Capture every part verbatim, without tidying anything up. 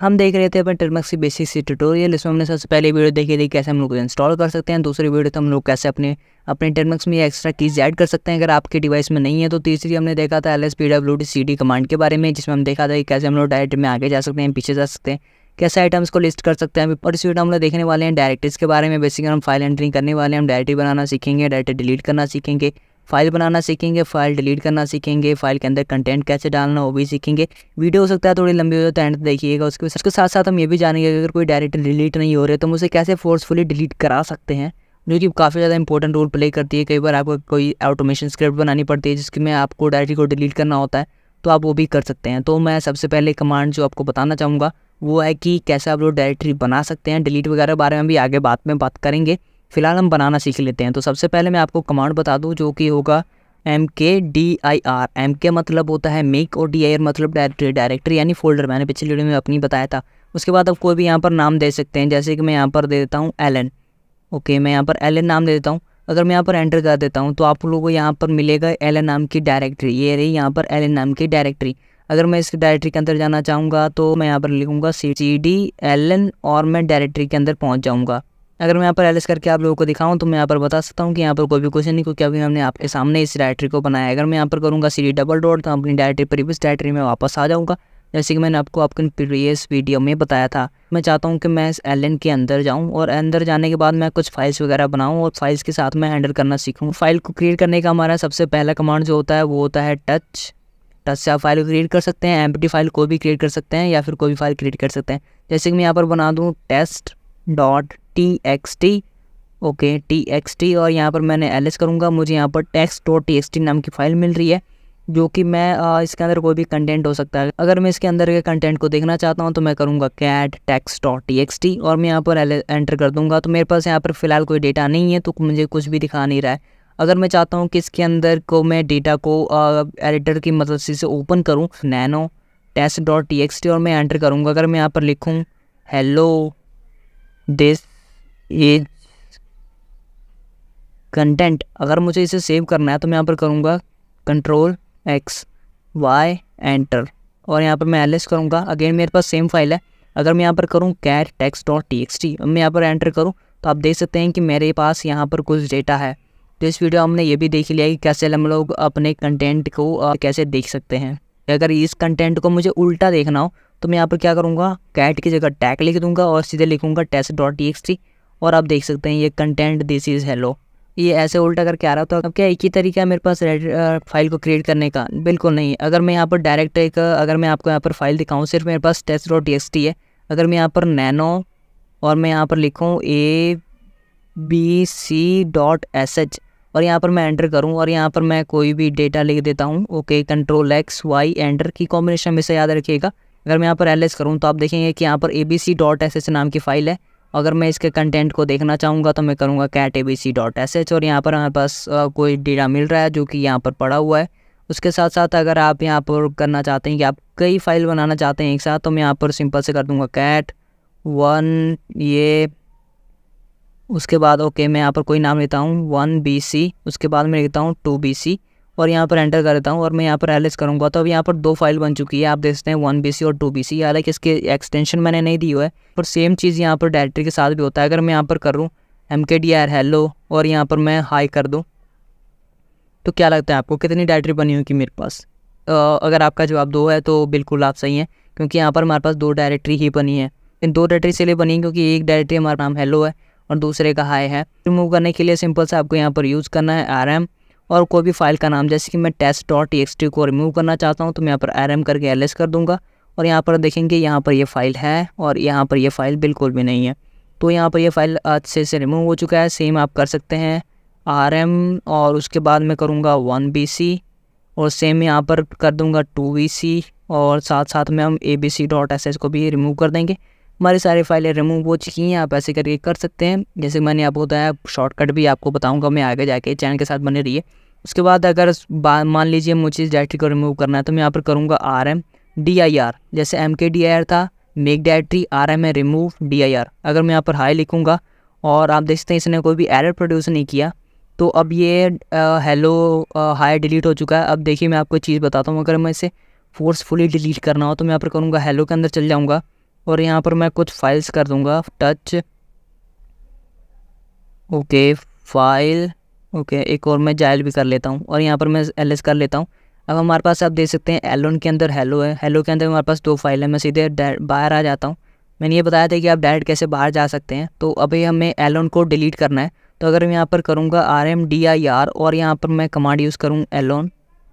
हम देख रहे थे अपने टर्मक्स की बेसिक सी ट्यूटोरियल। इसमें हमने सबसे पहले वीडियो देखी थी कैसे हम लोग इंस्टॉल कर सकते हैं। दूसरी वीडियो तो हम लोग कैसे अपने अपने टर्मक्स में एक्स्ट्रा कीज ऐड कर सकते हैं अगर आपके डिवाइस में नहीं है। तो तीसरी हमने देखा था L S P W D C D command के बारे में, जिसमें हम देखा था कि कैसे हम लोग डायरेक्टरी में आगे जा सकते हैं, पीछे जा सकते हैं, कैसे आइटम्स को लिस्ट कर सकते हैं। और इस वीडियो हम लोग देखने वाले हैं डायरेक्टरीज के बारे में। बेसिकली हम फाइल एंट्रिंग करने वाले हैं, हम डायरेक्टरी बनाना सीखेंगे, डायरेक्टरी डिलीट करना सीखेंगे, फाइल बनाना सीखेंगे, फाइल डिलीट करना सीखेंगे, फाइल के अंदर कंटेंट कैसे डालना वो भी सीखेंगे। वीडियो हो सकता है थोड़ी लंबी हो तो एंड देखिएगा। उसके उसके साथ साथ हम ये भी जानेंगे कि अगर कोई डायरेक्टरी डिलीट नहीं हो रही है तो हम उसे कैसे फोर्सफुली डिलीट करा सकते हैं, जो कि काफ़ी ज़्यादा इंपॉर्टेंट रोल प्ले करती है। कई बार आपको कोई ऑटोमेशन स्क्रिप्ट बनानी पड़ती है जिसके में आपको डायरेक्टरी को डिलीट करना होता है, तो आप वो भी कर सकते हैं। तो मैं सबसे पहले कमांड जो आपको बताना चाहूँगा वो है कि कैसे आप लोग डायरेक्टरी बना सकते हैं। डिलीट वगैरह बारे में भी आगे बाद में बात करेंगे, फिलहाल हम बनाना सीख लेते हैं। तो सबसे पहले मैं आपको कमांड बता दूँ जो कि होगा M K D I are. M के मतलब होता है मेक और डी आई आर मतलब डायरेक्टरी डायरेक्टरी यानी फोल्डर। मैंने पिछली वीडियो में अपनी बताया था। उसके बाद आप कोई भी यहाँ पर नाम दे सकते हैं, जैसे कि मैं यहाँ पर दे देता हूँ एल एन। ओके, मैं यहाँ पर एल एन नाम दे देता हूँ। अगर मैं यहाँ पर एंटर कर देता हूँ तो आप लोगों को यहाँ पर मिलेगा एल एन नाम की डायरेक्टरी। ये रही यहाँ पर एल एन नाम की डायरेक्टरी। अगर मैं इस डायरेक्टरी के अंदर जाना चाहूँगा तो मैं यहाँ पर लिखूँगा सी डी एल एन और मैं डायरेक्टरी के अंदर पहुँच जाऊँगा। अगर मैं यहाँ पर एलएस करके आप लोगों को दिखाऊं तो मैं यहाँ पर बता सकता हूँ कि यहाँ पर कोई भी क्वेश्चन नहीं, क्योंकि अभी हमने आपके सामने इस डायरेक्टरी को बनाया है। अगर मैं यहाँ पर करूँगा सी डी डबल डॉट तो अपनी डायरेक्टरी प्रीवियस डायरेक्टरी में वापस आ जाऊँगा, जैसे कि मैंने आपको आपके प्रीवियस वीडियो में बताया था। मैं चाहता हूँ कि मैं इस एल एन के अंदर जाऊँ और अंदर जाने के बाद मैं कुछ फाइल्स वगैरह बनाऊँ और फाइल्स के साथ मैं हैंडल करना सीखूँ। फाइल को क्रिएट करने का हमारा सबसे पहला कमांड जो होता है वो होता है टच। टच से आप फाइल को क्रिएट कर सकते हैं, एम्प्टी फाइल को भी क्रिएट कर सकते हैं या फिर कोई भी फाइल क्रिएट कर सकते हैं। जैसे कि मैं यहाँ पर बना दूँ test dot T X T. Okay, T X T और यहाँ पर मैंने एल एस करूँगा। मुझे यहाँ पर text dot T X T नाम की फ़ाइल मिल रही है, जो कि मैं आ, इसके अंदर कोई भी कंटेंट हो सकता है। अगर मैं इसके अंदर के कंटेंट को देखना चाहता हूँ तो मैं करूँगा cat text dot T X T और मैं यहाँ पर एल एंटर कर दूँगा। तो मेरे पास यहाँ पर फ़िलहाल कोई डेटा नहीं है तो मुझे कुछ भी दिखा नहीं रहा है। अगर मैं चाहता हूँ कि इसके अंदर को मैं डेटा को एडिटर की मदद से इसे ओपन करूँ, nano test dot T X T और मैं एंटर करूँगा। अगर मैं यहाँ पर लिखूँ हेलो दिस इज कंटेंट, अगर मुझे इसे सेव करना है तो मैं यहाँ पर करूँगा कंट्रोल एक्स वाई एंटर और यहाँ पर मैं एल एस करूँगा। अगेन मेरे पास सेम फाइल है। अगर मैं यहाँ पर करूँ cat text dot T X T, मैं यहाँ पर एंटर करूँ तो आप देख सकते हैं कि मेरे पास यहाँ पर कुछ डेटा है। तो इस वीडियो हमने ये भी देख लिया कि कैसे हम लोग अपने कंटेंट को कैसे देख सकते हैं। अगर इस कंटेंट को मुझे उल्टा देखना हो तो मैं यहाँ पर क्या करूँगा, कैट की जगह टैग लिख दूँगा और सीधे लिखूँगा test dot T X T और आप देख सकते हैं ये कंटेंट दिस इज़ हेलो। ये ऐसे उल्टा करके आ रहा था। अब क्या एक ही तरीका है मेरे पास फाइल को क्रिएट करने का? बिल्कुल नहीं। अगर मैं यहाँ पर डायरेक्ट एक अगर मैं आपको यहाँ पर फाइल दिखाऊँ, सिर्फ मेरे पास test dot T X T है। अगर मैं यहाँ पर नैनो और मैं यहाँ पर लिखूँ A B C dot S H और यहाँ पर मैं एंटर करूँ और यहाँ पर मैं कोई भी डेटा लिख देता हूँ। Okay, control X Y enter की कॉम्बिनेशन में से याद रखिएगा। अगर मैं यहाँ पर एल एस करूँ तो आप देखेंगे कि यहाँ पर A B C dot S H नाम की फ़ाइल है। अगर मैं इसके कंटेंट को देखना चाहूँगा तो मैं करूँगा cat A B C dot S H और यहाँ पर हमारे पास आ, कोई डेटा मिल रहा है जो कि यहाँ पर पड़ा हुआ है। उसके साथ साथ अगर आप यहाँ पर करना चाहते हैं कि आप कई फाइल बनाना चाहते हैं एक साथ, तो मैं यहाँ पर सिंपल से कर दूँगा कैट वन ये, उसके बाद ओके मैं यहाँ पर कोई नाम लेता हूँ वन बी सी, उसके बाद मैं लिखता हूँ टू बी सी और यहाँ पर एंटर कर देता हूँ और मैं यहाँ पर एल एस करूँगा। तो अब यहाँ पर दो फाइल बन चुकी है, आप देख सकते हैं वन बी सी और टू बी सी। हालांकि इसके एक्सटेंशन मैंने नहीं दी हुआ है, पर सेम चीज़ यहाँ पर डायरेक्टरी के साथ भी होता है। अगर मैं यहाँ पर करूँ M K D R hello और यहाँ पर मैं हाई कर दूँ तो क्या लगता है आपको कितनी डायरेक्टरी बनी होगी मेरे पास? आ, अगर आपका जवाब दो है तो बिल्कुल आप सही हैं, क्योंकि यहाँ पर हमारे पास दो डायरेक्टरी ही बनी है। इन दो डायरेक्टरी से लिए बनी क्योंकि एक डायरेक्टरी हमारा नाम हेलो है और दूसरे का हाई है। रिमूव करने के लिए सिंपल से आपको यहाँ पर यूज़ करना है आर एम और कोई भी फाइल का नाम। जैसे कि मैं test dot T X T को रिमूव करना चाहता हूँ तो मैं यहाँ पर आर एम करके एल एस कर दूँगा और यहाँ पर देखेंगे यहाँ पर ये फाइल है और यहाँ पर ये फाइल बिल्कुल भी नहीं है। तो यहाँ पर ये फाइल अच्छे से रिमूव हो चुका है। सेम आप कर सकते हैं आर एम और उसके बाद मैं करूँगा वन बी सी और सेम यहाँ पर कर दूँगा टू बी सी और साथ साथ में हम A B C dot S H को भी रिमूव कर देंगे। हमारी सारी फाइलें रिमूव हो चुकी हैं। आप ऐसे करके कर सकते हैं। जैसे मैंने आपको बताया, शॉर्टकट भी आपको बताऊंगा मैं आगे जाके, चैनल के साथ बने रहिए। उसके बाद अगर मान लीजिए मुझे इस डायरेक्टरी को रिमूव करना है तो मैं यहाँ पर करूँगा R M D I R, जैसे M K D I R था मेक डायरेक्टरी, आर एम है रिमूव डी आई आर। अगर मैं यहाँ पर हाई लिखूँगा और आप देख सकते हैं इसने कोई भी एरर प्रोड्यूस नहीं किया, तो अब ये हेलो हाई डिलीट हो चुका है। अब देखिए मैं आपको एक चीज़ बताता हूँ, अगर मैं इसे फोर्सफुली डिलीट करना हो तो मैं यहाँ पर करूँगा हेलो के अंदर चल जाऊँगा और यहाँ पर मैं कुछ फाइल्स कर दूँगा टच, ओके फाइल, ओके एक और मैं जाइल भी कर लेता हूँ और यहाँ पर मैं एल एस कर लेता हूँ। अब हमारे पास आप देख सकते हैं एलोन के अंदर हेलो है, हेलो के अंदर हमारे पास दो फाइल है। मैं सीधे बाहर आ जाता हूँ। मैंने ये बताया था कि आप डायरेक्ट कैसे बाहर जा सकते हैं। तो अभी हमें एलोन को डिलीट करना है। तो अगर मैं यहाँ पर करूँगा R M D I R और यहाँ पर मैं कमांड यूज़ करूँ एलोन,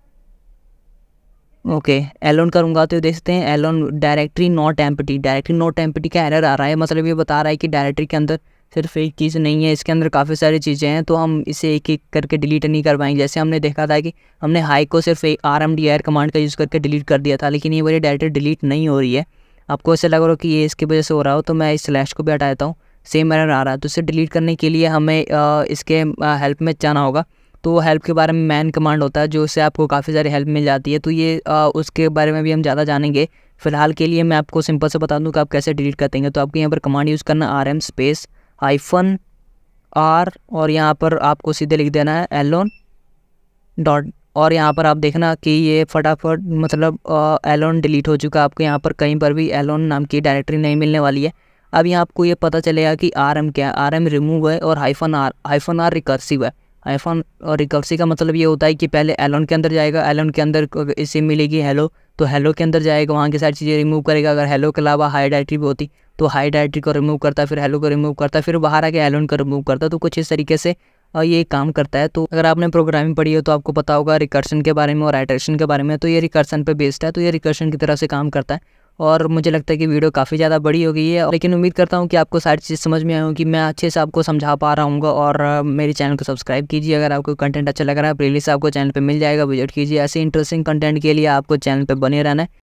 ओके एलोन करूँगा तो देख सकते हैं एलोन directory not empty, directory not empty का एरर आ रहा है। मतलब ये बता रहा है कि डायरेक्टरी के अंदर सिर्फ एक चीज़ नहीं है, इसके अंदर काफ़ी सारी चीज़ें हैं। तो हम इसे एक एक करके डिलीट नहीं कर पाएंगे। जैसे हमने देखा था कि हमने हाई को सिर्फ एक R M D R command का यूज़ करके डिलीट कर दिया था, लेकिन ये वाली डायरेक्टरी डिलीट नहीं हो रही है। आपको ऐसा लग रहा हो कि ये इसकी वजह से हो रहा हो, तो मैं इस स्लैश को भी हटा देता हूँ। सेम एरर आ रहा है, तो इसे डिलीट करने के लिए हमें इसके हेल्प में जाना होगा। तो हेल्प के बारे में मैन कमांड होता है, जो उससे आपको काफ़ी सारी हेल्प मिल जाती है। तो ये आ, उसके बारे में भी हम ज़्यादा जानेंगे। फिलहाल के लिए मैं आपको सिंपल से बता दूं कि आप कैसे डिलीट करते हैं। तो आपको यहाँ पर कमांड यूज़ करना R M space hyphen R और यहाँ पर आपको सीधे लिख देना है एलोन डॉट, और यहाँ पर आप देखना कि ये फटाफट मतलब एलोन डिलीट हो चुका है। आपको यहाँ पर कहीं पर भी एलोन नाम की डायरेक्टरी नहीं मिलने वाली है। अब यहाँ आपको ये पता चलेगा कि आर एम क्या है। आर एम रिमूव है और hyphen R, hyphen R recursive है। हाइफन और रिकर्सिव का मतलब ये होता है कि पहले एलोन के अंदर जाएगा, एलोन के अंदर इसे मिलेगी हेलो, तो हेलो के अंदर जाएगा, वहाँ की सारी चीज़ें रिमूव करेगा। अगर हेलो के अलावा हाई डायरेक्टरी भी होती तो हाई डायरेक्टरी को रिमूव करता, फिर हेलो को रिमूव करता, फिर बाहर आके एलोन को रिमूव करता। तो कुछ इस तरीके से ये काम करता है। तो अगर आपने प्रोग्रामिंग पढ़ी हो तो आपको पता होगा रिकर्शन के बारे में और आइटरेशन के बारे में। तो ये रिकर्शन पे बेस्ड है, तो ये रिकर्शन की तरह से काम करता है। और मुझे लगता है कि वीडियो काफ़ी ज़्यादा बड़ी हो गई है, लेकिन उम्मीद करता हूँ कि आपको सारी चीज़ समझ में आई होगी, मैं अच्छे से आपको समझा पा रहा हूँ। और मेरे चैनल को सब्सक्राइब कीजिए। अगर आपको कंटेंट अच्छा लग रहा है, प्लेलिस्ट आपको चैनल पे मिल जाएगा, विजिट कीजिए। ऐसे इंटरेस्टिंग कंटेंट के लिए आपको चैनल पे बने रहना है।